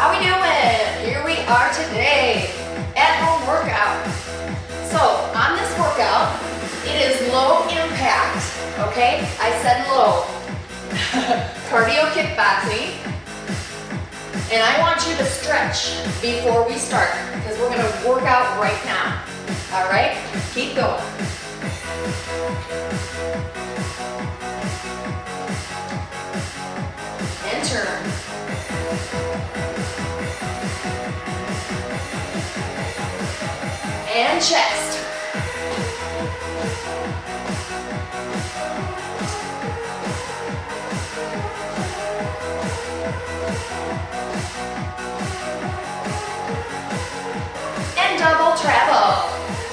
How we doing? Here we are today, at-home workout. So on this workout, it is low impact, okay? I said low. Cardio kickboxing. And I want you to stretch before we start, because we're gonna work out right now. All right? Keep going. And turn. And chest. And double travel.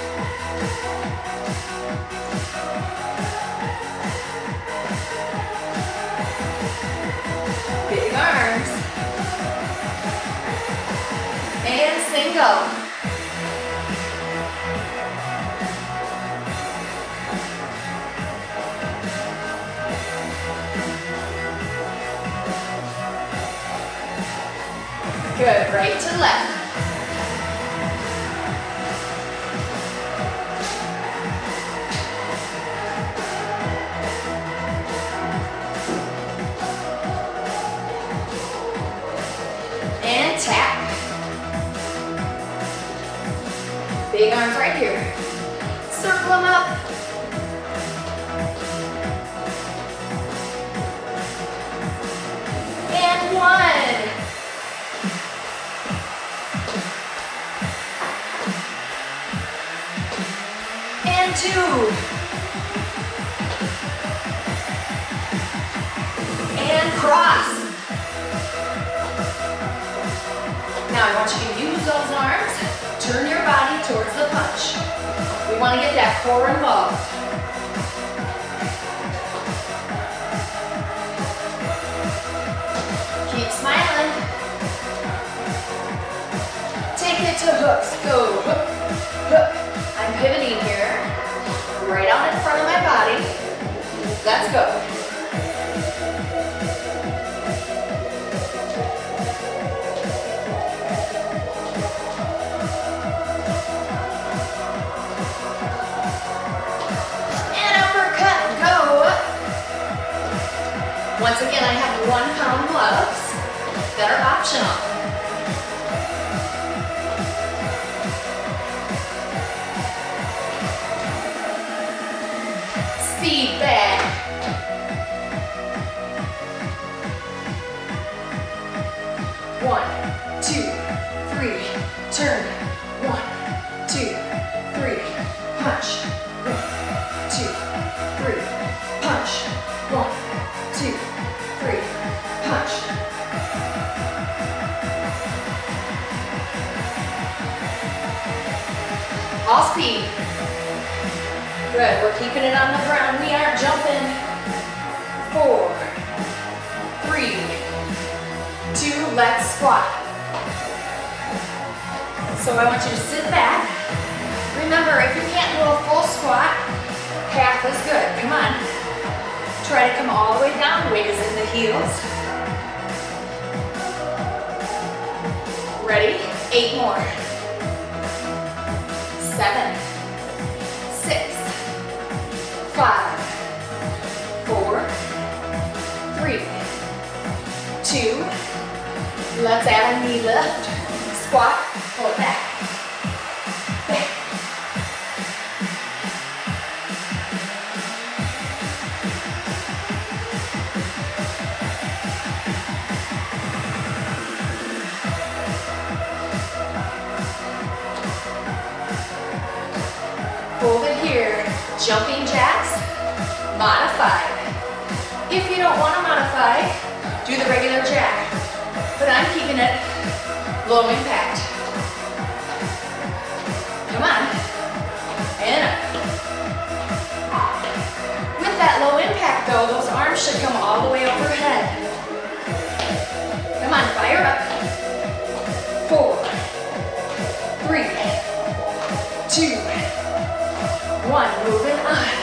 Big arms. And single. Good, right to left. And tap. Big arms right here. Circle them up. And one. And two. And cross. Now I want you to use those arms, turn your body towards the punch. We want to get that core involved. Keep smiling. Take it to hooks. Go hook, hook. I'm pivoting here, right out in front of my body. Let's go. Once again, I have 1 pound gloves that are optional. Speed back. One, two, three, turn. 1, 2, 3, punch. 1, 2, 3, punch. 1, 2, 3, punch. All speed. Good, we're keeping it on the ground. We aren't jumping. 4, 3, 2, let's squat. So I want you to sit back. Remember, if you can't do a full squat, half is good. Come on. Try to come all the way down, weight is in the heels. Ready? 8 more. 7, 6, 5, 4, 3, 2. Let's add a knee lift. Squat, pull it back. Back. Hold it here. Jumping jacks, modified. If you don't want to modify, do the regular jack. But I'm keeping it low impact. Come on. And up. With that low impact though, those arms should come all the way overhead. Come on, fire up. 4, 3, 2, 1, moving on.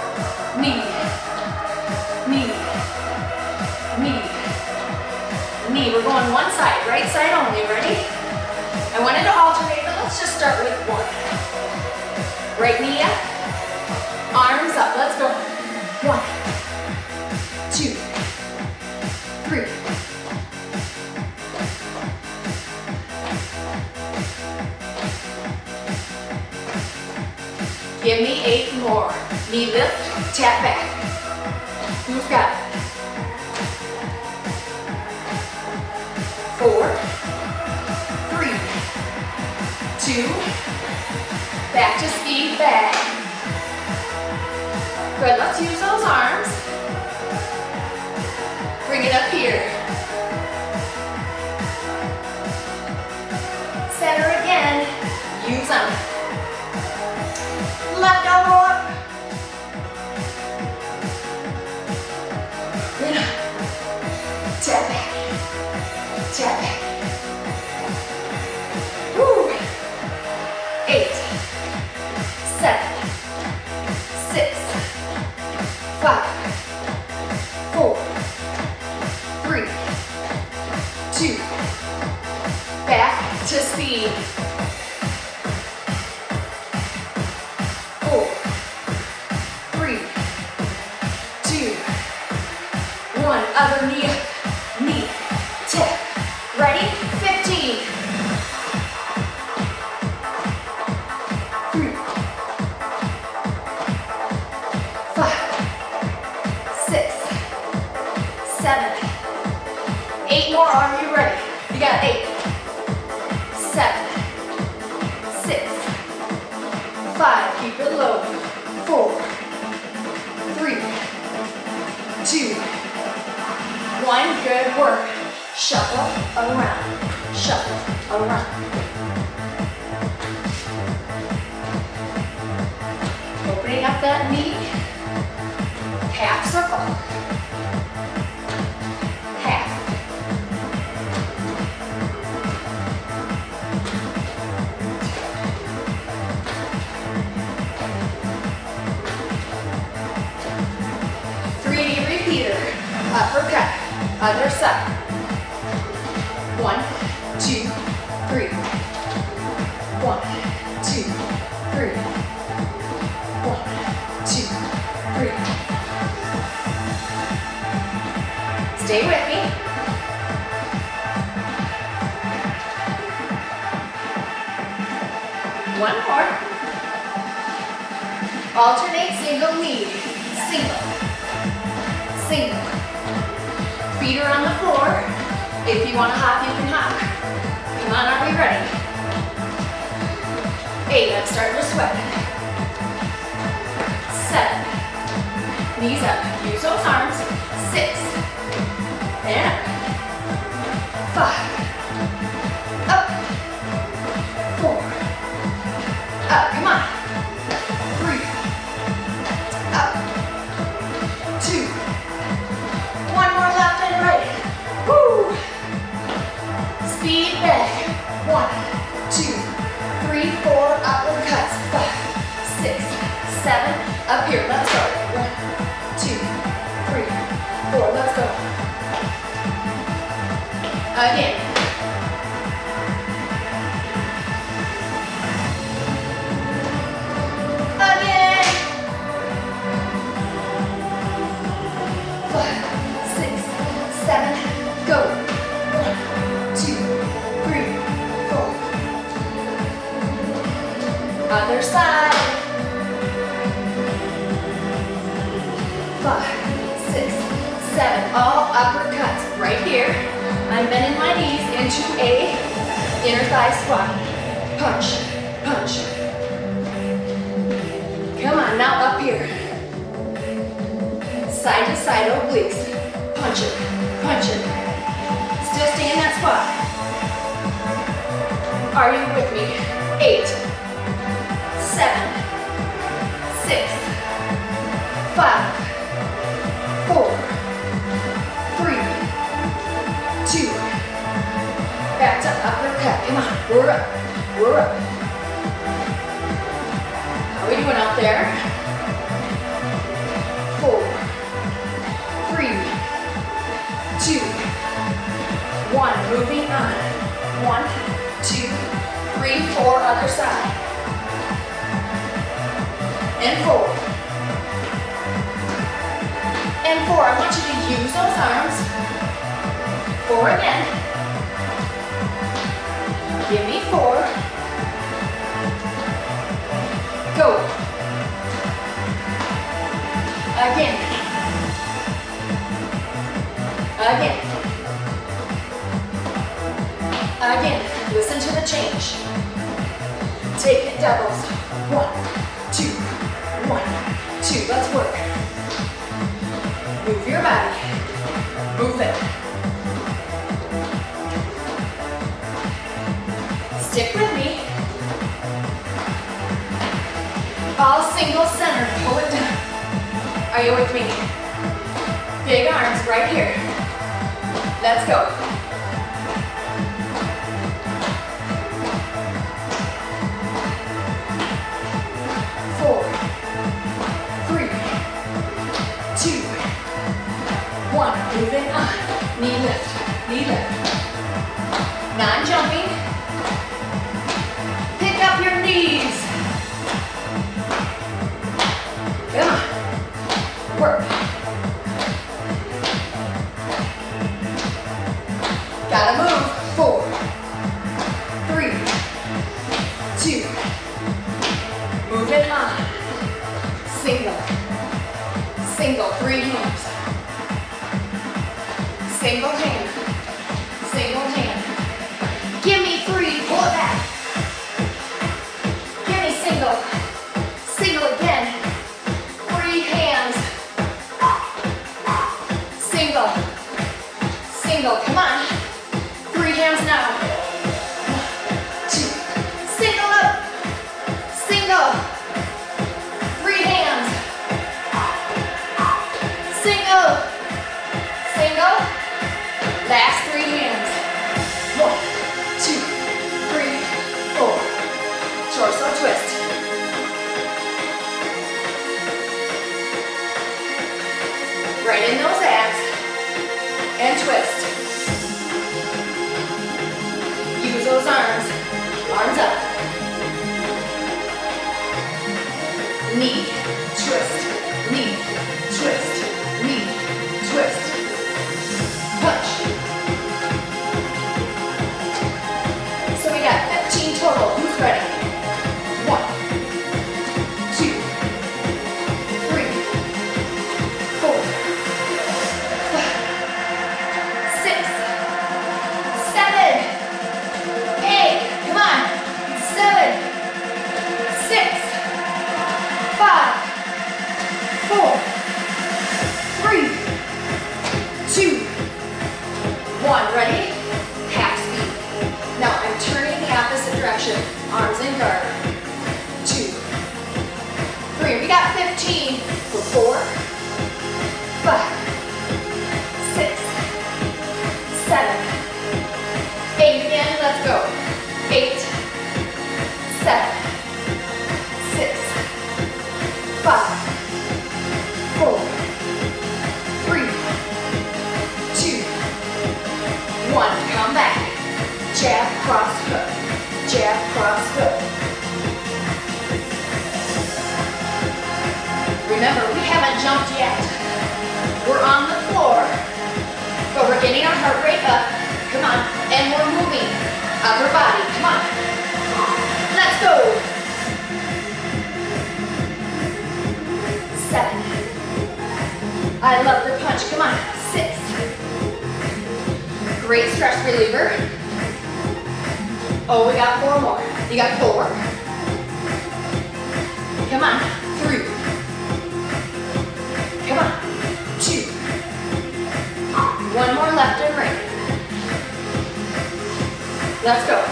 Knee, knee, knee, knee. We're going one side, right side only. Ready? I wanted to alternate, but let's just start with one. Right knee up, arms up. Let's go. 1, 2, 3. Give me 8 more. Knee lift, tap back. Who's got it? 4, 3, 2, back to speed, back. Good, let's use those arms. Bring it up here. Center again, use them. Left elbow up. Good. Tap back. Tap back. Woo. 8, 7, 6, 5, 4, 3, 2. Back to speed. 4, 3, 2, 1. Other knee, knee, tap. Ready? 15. 3, 5, 6, 7, 8 more. Are you ready? You got 8, 7, 6, 5. Keep it low. 4, 3, 2, 1. Good work. Shuffle around. Shuffle around. Opening up that knee. Half circle. Half. Repeater. Uppercut. Other side. 1, 2, 3. 1, 2, 3. 1, 2, 3. Stay with me. One more. Alternate single lead. Single. Single. Feet are on the floor. If you want to hop, you can hop. Come on, are we ready? 8, I'm starting to sweat. 7, knees up, use those arms. 6, and up. 5, up. 4, up, come on. 3, up. 2, 1 more left and right. Woo! Speed back. 1, 2, 3, 4, uppercuts. 5, 6, 7, up here. Let's go. 1, 2, 3, 4. Let's go. Again. Again. 5, 6, 7, go. 1, 2, 3, 4. Other side. 5, 6, 7. All uppercuts right here. I'm bending my knees into a inner thigh squat. Punch, punch. Come on, now up here. Side to side obliques. Punch it, punch it. Still stay in that squat. Are you with me? 8, 7, 6, 5, 4, 3, 2. Back to uppercut. Come on, we're up, we're up. How are we doing out there? 4, 3, 2, 1. 1, moving on. 1, 2, 3, 4, other side. And 4. And 4, I want you to use those arms. 4 again. Give me 4. Go. Again. Again. Again. Listen to the change. Take it doubles. 1, 2, 1, 2. Let's work. Move your body. Move it. Stick with me. All single center. Pull it down. Are you with me? Big arms right here. Let's go. Four, 3, 2, 1. Moving on. Knee lift. Knee lift. Non-jumping. Pick up your knees. Come on. Work. Gotta move. 4, 3, 2. Moving on. Single. Single. 3 hands. Single hand. Single hand. Give me 3. Pull it back. Give me single. Single again. 3 hands. Single. Single. Come on. 3 hands now. 1, 2. Single up. Single. 3 hands. Single. Single. Last 3 hands. 1, 2, 3, 4. Torso twist. Right in those abs. And twist. Use those arms. Arms up. Knee, twist, knee, twist, knee, twist. Punch. So we got 15 total. Who's ready? 1, 2, 3, 4, 5, 6, 7, 8. Come on. 7, 6, 5, 4, 3, 2, 1. Ready? Half speed. Now I'm turning the opposite direction. Arms in guard. 2, 3. We got 15 for 4, 5, 6, 7, 8. Again, let's go. 8, 7, 6, 5, 4, 3, 2, 1. Come back. Jab, cross, hook. Jab, cross, hook. Remember, we haven't jumped yet. We're on the floor, but we're getting our heart rate up. Come on. And we're moving. Upper body. Come on. Let's go. 7. I love the punch. Come on. 6. Great stress reliever. Oh, we got 4 more. You got 4. Come on. 3. Come on. 2. 1 more left and right. Let's go.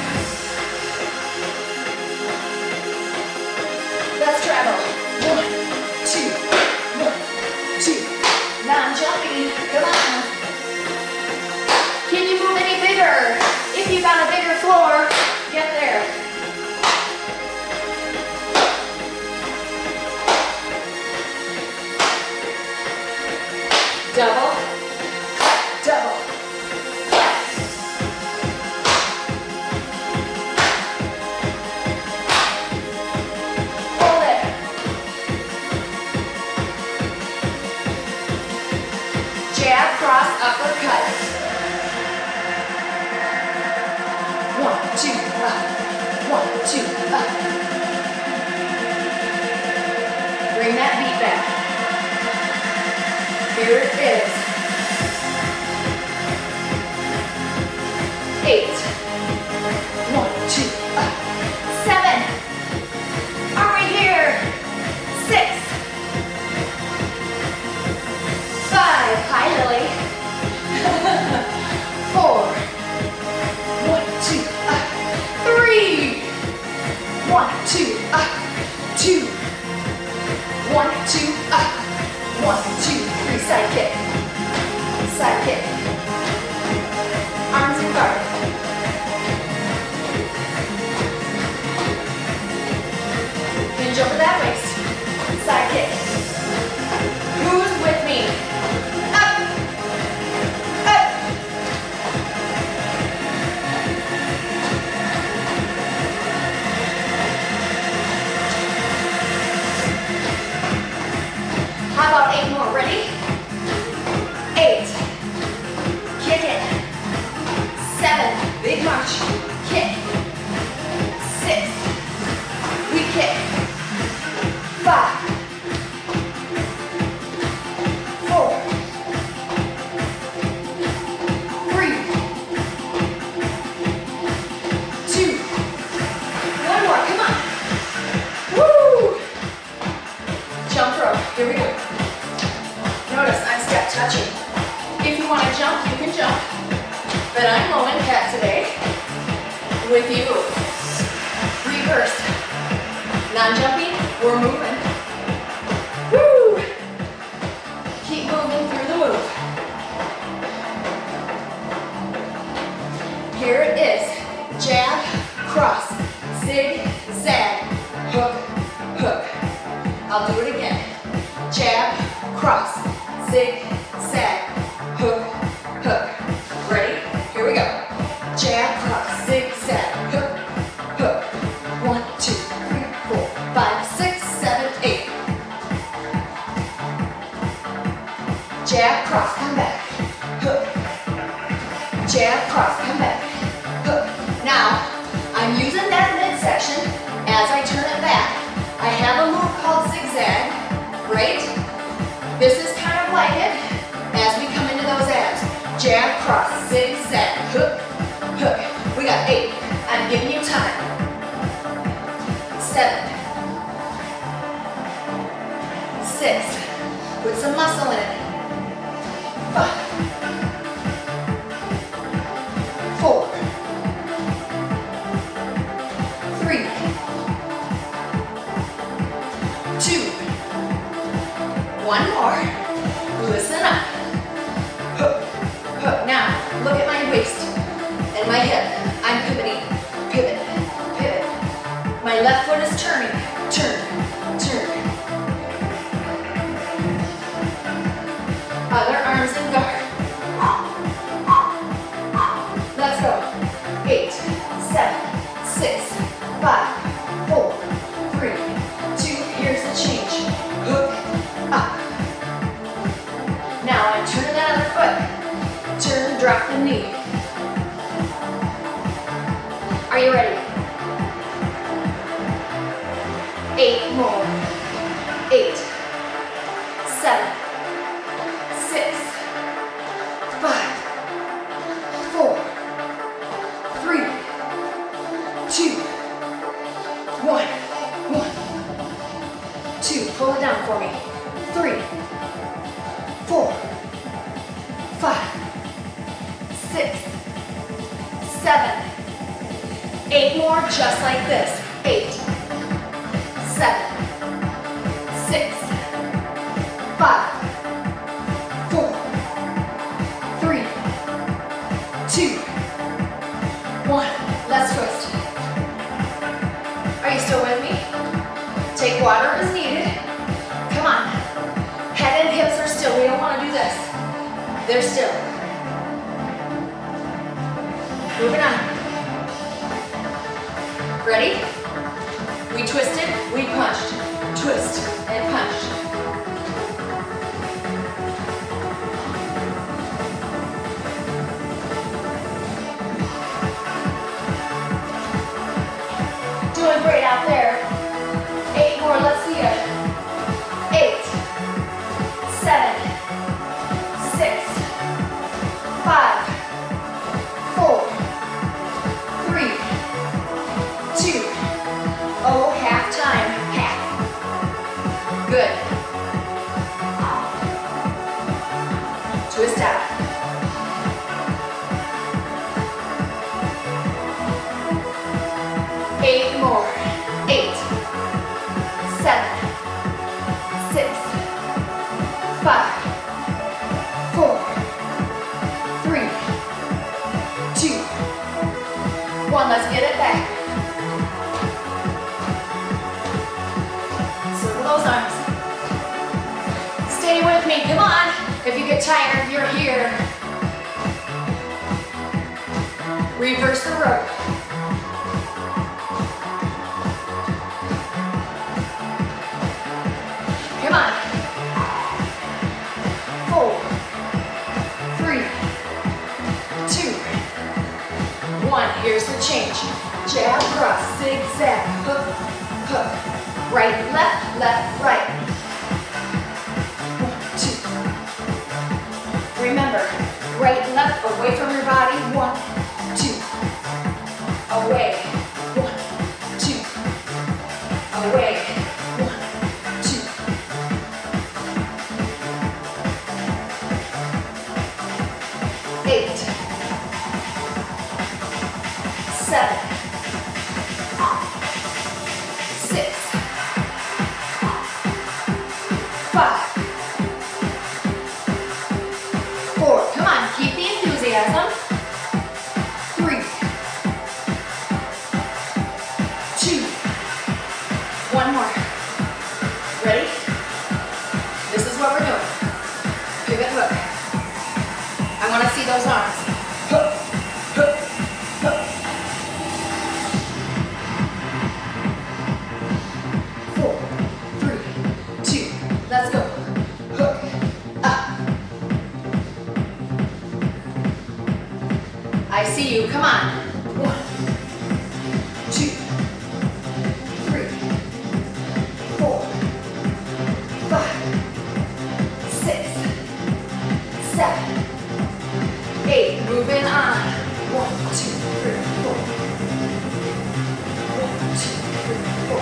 Let's travel. 1, 2, 1, 2. Non-jumping. Come on. Can you move any bigger? If you got a bigger floor, get there. Double, double, cross uppercut. 1, 2, up. 1, 2, up. Bring that beat back. Here it is. 8. 1, 2, up. 7. Are we here? 6. 5. Hi, Lily. 4. 1, 2, up. 3. 1, 2, up. 2. 1, 2, up. 1, 2, 3. Side kick. Side kick. Arms in guard. Hinge over that waist. Side kick. Who's with me? Up. Up. How about 8 more? Ready? 8. Kick it. 7. Big march. Kick. 6. We kick. 5. 4. 3. 2. 1 more. Come on. Woo! Jump rope. Here we go. Notice I'm step touching. If you want to jump, you can jump. But I'm low in cat today with you. Reverse. Non-jumping, we're moving. Woo! Keep moving through the move. Here it is. Jab, cross, zig, zag, hook, hook. I'll do it again. Jab, cross, zig, zag, hook, hook. Ready? Here we go. Jab, cross, zig, zag, hook, hook. 1, 2, 3, 4, 5, 6, 7, 8. Jab, cross, come back. Hook. Jab, cross, come back. Hook. Now, I'm using that midsection as I turn it back. I have a move called zigzag, right? This is kind of like it as we come into those abs. Jab, cross, zigzag, hook, hook. We got 8. I'm giving you time. 7. 6. Put some muscle in it. 5. 4. 3. 2. 1 more. Listen up. Hook, hook. Now, look at my waist and my hip. I'm pivoting. Pivot, pivot. My left foot is turning. Turn, turn. Other arms in guard. Let's go. 8, 7, 6, 5, 4, 3, 2. Here's the change. Hook, up. Now I'm turning that other foot. Turn, drop the knee. Are you ready? 8 more. 8, 7, 6, 5, 4, 3, 2, 1. 1, 2. Pull it down for me. 3, 4, 5, 6, 7, 8 more, just like this. 8, 7, 6, 5, 4, 3, 2, 1. Let's twist. Are you still with me? Take water as needed. Come on. Head and hips are still. We don't want to do this. They're still. Moving on. Ready? We twisted, we punched. Twist and punch. let's get it back. Circle those arms. Stay with me, come on. If you get tired, you're here. Reverse the rope. Come on. 4, 3, 2, 1. Here's the change. Jab, cross, zigzag, hook, hook. Right, left, right. 1, 2. Remember, right, left, away from your body. 1, 2. Away. 1, 2. Away. 1, 2. 8, 7, 6, 5, 4. Come on, keep the enthusiasm. 3, 2, 1 more. Ready? This is what we're doing. Pivot hook. I want to see those arms. Hook, hook, hook. 4, 3, 2. Let's go. Hook, up. I see you. Come on. 1, 2, 3, 4, 5, 6, 7, 8. Moving on. 1, 2, 3, 4. 1, 2, 3, 4.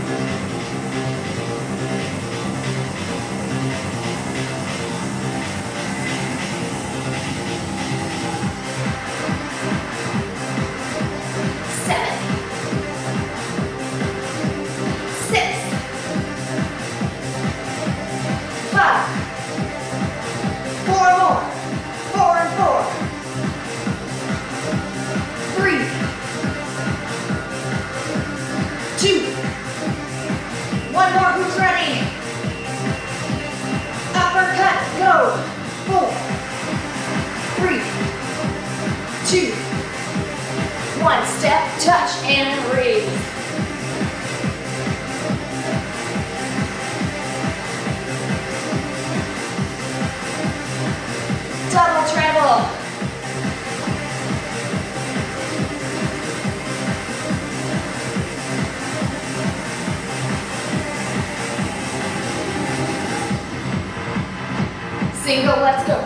Single, let's go.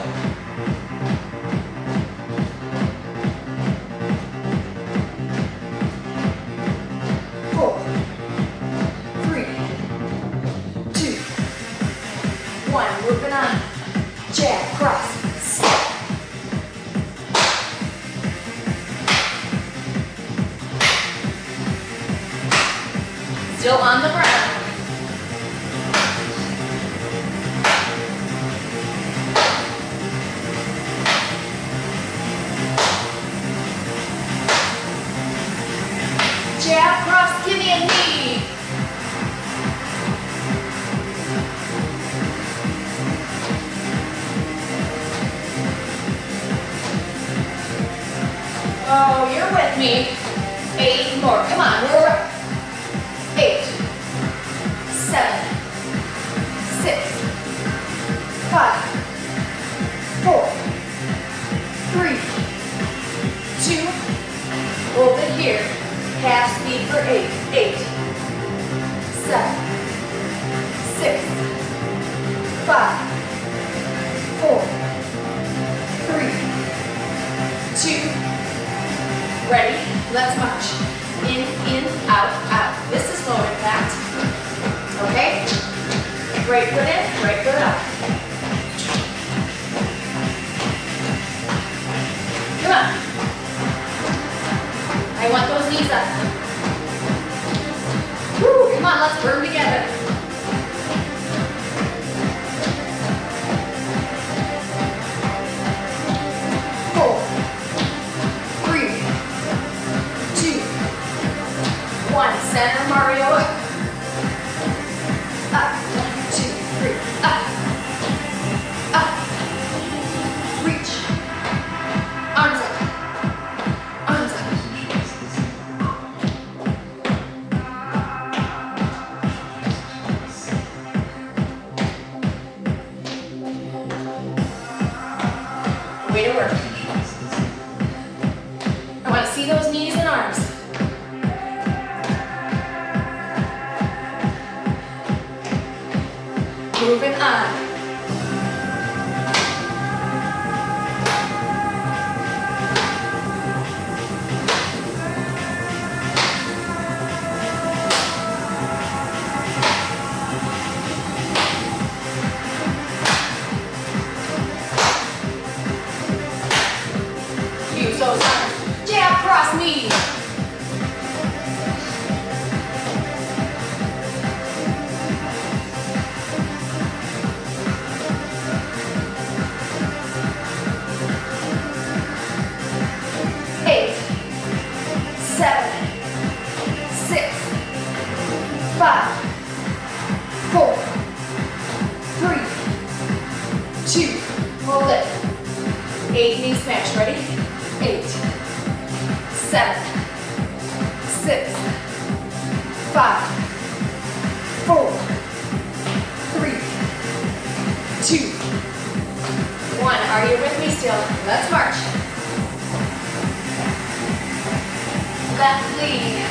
4, 3, 2, 1. Moving on. Jab, cross, step. Still on the ground. Jab, cross, give me a knee. Oh, you're with me. 8 more. Come on, we're up. 8, 7, 6, 5, 4, 3, 2. Hold it here. Half speed for 8. 8, 7, 6, 5, 4, 3, 2. Ready? Let's march. In, out, out. This is low impact. Okay? Right foot in, right foot out. Come on. I want those knees up. Woo, come on, let's burn together. Four, 3, 2, work. I want to see those knees and arms. Moving on. Use those arms. Jab, cross, knee. Let's march. Left lead.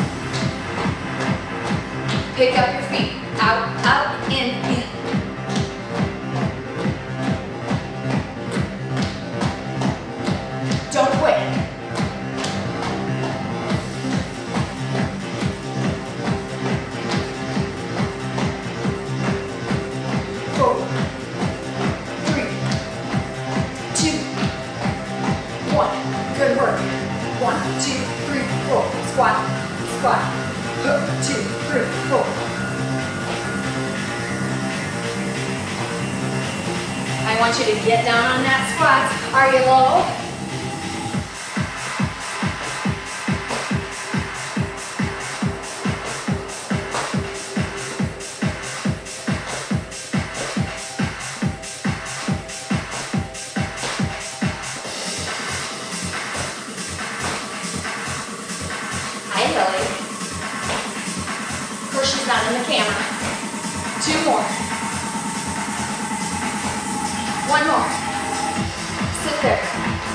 Pick up your feet. Out, out, in. Don't quit. Good work. 1, 2, 3, 4. Squat, squat. 2, 3, 4. I want you to get down on that squat. Are you low? Of course, she's not in the camera. 2 more. 1 more. Sit there.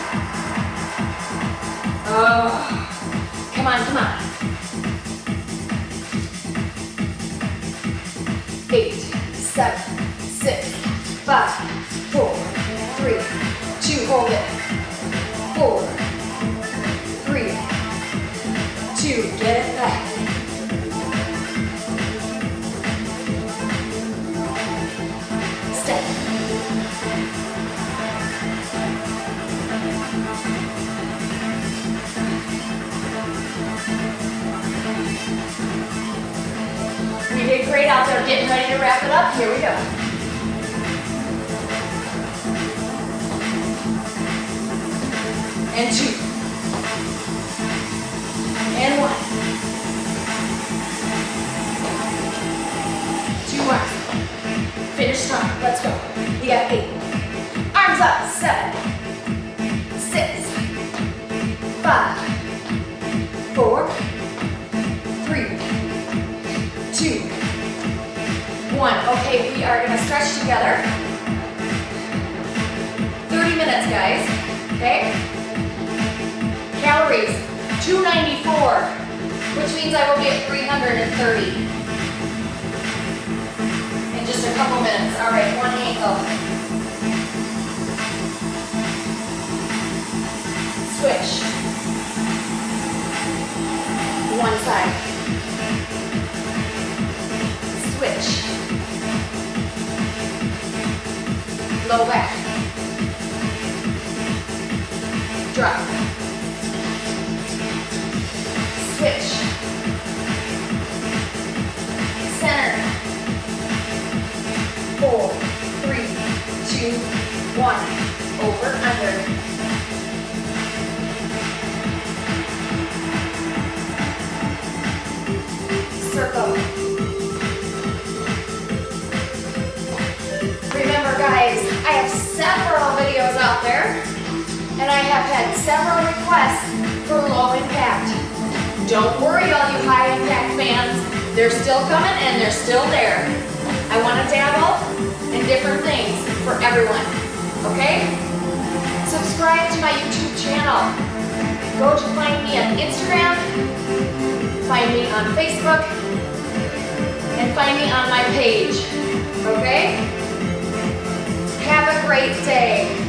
Oh, come on, come on. 8, 7, 6, 5, 4, 3, 2, hold it. 4, 3, 2, get it back. Step. We did great out there, getting ready to wrap it up. Here we go. And 2. And 1. 2 more. Finish strong. Let's go. We got 8. Arms up. 7, 6, 5, 4, 3, 2, 1. Okay, we are going to stretch together. 30 minutes, guys. Okay? Calories, 294, which means I will be at 330 in just a couple minutes. All right, 1 ankle. Switch. 1 side. Switch. Low back. Drop. Switch. Center. 4, 3, 2, 1. Over, under. Circle. Remember, guys, I have several videos out there, and I have had several requests for low impact. Don't worry, all you high impact fans. They're still coming and they're still there. I want to dabble in different things for everyone. Okay? Subscribe to my YouTube channel. Go to find me on Instagram, find me on Facebook, and find me on my page. Okay? Have a great day.